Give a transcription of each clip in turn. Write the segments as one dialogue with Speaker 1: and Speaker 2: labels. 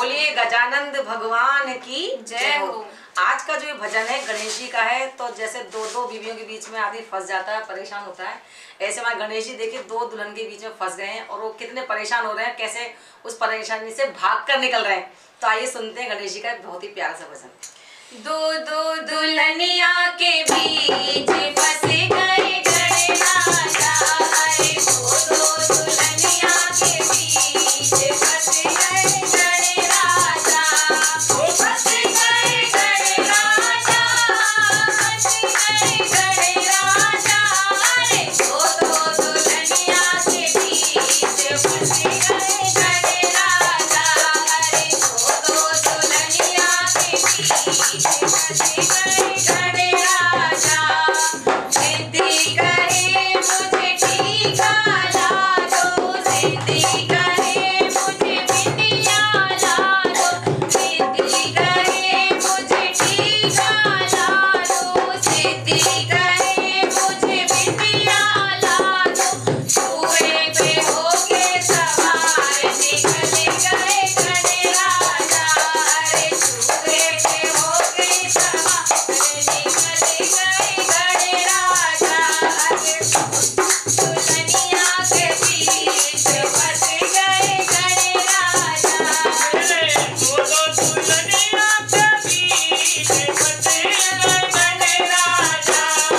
Speaker 1: बोलिए गजानंद भगवान की जय हो। आज का जो ये भजन है गणेश जी का है। तो जैसे दो दो बीवियों के बीच में आदमी फंस जाता है, परेशान होता है, ऐसे हमारे गणेश जी देखिए दो दुल्हन के बीच में फंस गए हैं और वो कितने परेशान हो रहे हैं, कैसे उस परेशानी से भाग कर निकल रहे हैं। तो आइए सुनते हैं गणेश जी का बहुत ही प्यारा सा भजन।
Speaker 2: दो दो दुल्हनिया के बीच फंस गए गणराजा, अरे दो दो दुल्हनिया के बीच फंस गए गणराजा, फंस गए गणराजा, फंस गए गणराजा, अरे दो दो दुल्हनिया के बीच फंस गए गणराजा, अरे दो दो दुल्हनिया के बीच फंस गए गणराजा। जिद्दी कहे मुझे टीका ला दो, जिद्दी कहे मुझे बिंदिया ला दो, जिद्दी कहे मुझे टीका ला दो, जिद्दी कहे मुझे बिंदिया ला दो। कुएं पे होके सवार निकल गए गणराजा, अरे कुएं पे होके सवार निकल गए गणराजा, अरे दुल्हनिया के बीच फंस गए गणराजा।
Speaker 3: दो दो दुल्हनिया के बीच फंस गए गणराजा।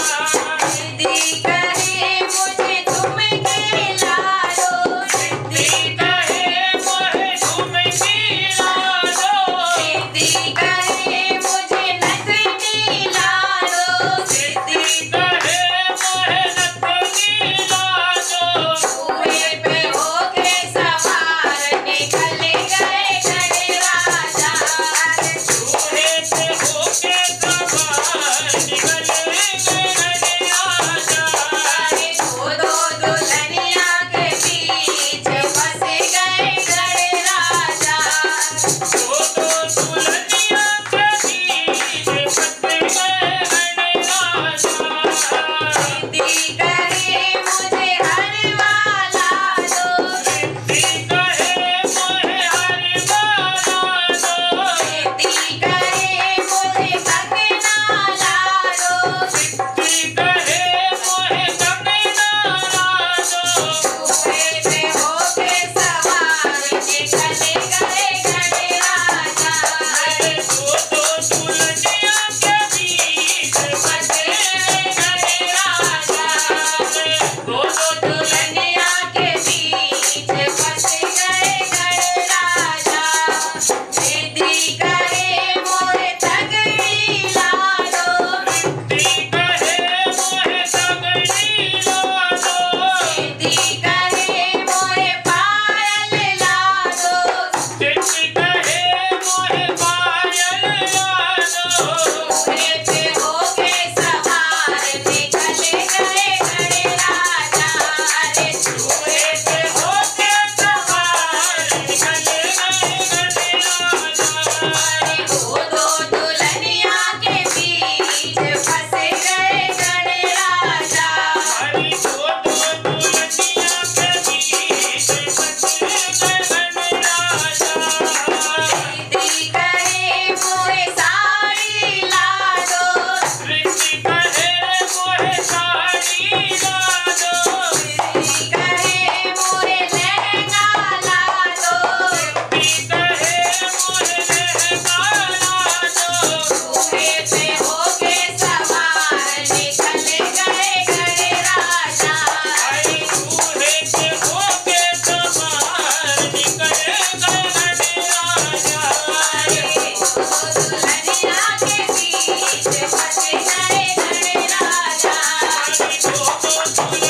Speaker 2: जिद्दी कहे मुझे झुमके ला दो, जिद्दी
Speaker 3: कहे मोहे झुमकी ला दो,
Speaker 2: जिद्दी कहे मुझे नथनी ला दो,
Speaker 3: जिद्दी कहे मोहे नथनी ला दो।
Speaker 2: कुएं पे होके सवार निकल गए गणराजा, अरे
Speaker 3: कुएं पे होके सवार निकल गए गणराजा।
Speaker 2: अरे दो दो दुल्हनिया के बीच फंस गए गणराजा।
Speaker 3: दो दो दुल्हनिया के बीच फंस गए गणराजा।
Speaker 2: जिद्दी कहे मुझे हलवा ला दो,
Speaker 3: जिद्दी कहे मोहे हलवा ला दो,
Speaker 2: जिद्दी कहे मुझे कंगना ला दो,
Speaker 3: जिद्दी कहे मोहे कंगना ला दो।
Speaker 2: कुएं पे होके सवार निकल गए गणराजा,
Speaker 3: अरे दो दो दुल्हनिया के बीच फंस गए गणराजा। दो दो
Speaker 2: दुल्हनिया के बीच फंस गए गणराजा। जिद्दी कहे मोहे तगड़ी ला दो,
Speaker 3: जिद्दी कहे मोहे तगड़ी ला दो,
Speaker 2: जिद्दी कहे मोहे पायल ला दो,
Speaker 3: जिद्दी कहे मोहे पायल ला दो।
Speaker 2: कुएं पे होके सवार निकल गए गणराजा, अरे
Speaker 3: कुएं पे होके सवार निकल गए गणराजा।
Speaker 2: अरे दो दो दुल्हनिया के बीच फंस गए गणराजा।
Speaker 3: हरी दो दो दुल्हनिया के बीच फंस गए गणराजा।
Speaker 2: जिद्दी कहे मोहे साड़ी ला दो,
Speaker 3: जिद्दी कहे मोहे साड़ी ला दो,
Speaker 2: जिद्दी कहे मोहे लहंगा ला दो,
Speaker 3: जिद्दी कहे मोहे लहंगा ला दो।
Speaker 2: कुएं पे होके सवार निकल गए गणराजा,
Speaker 3: हरी कुएं पे होके सवार निकल गए गणराजा।
Speaker 2: अरे दो दुल्हनिया के बीच फंस गए गणराजा।
Speaker 3: हरी दो दो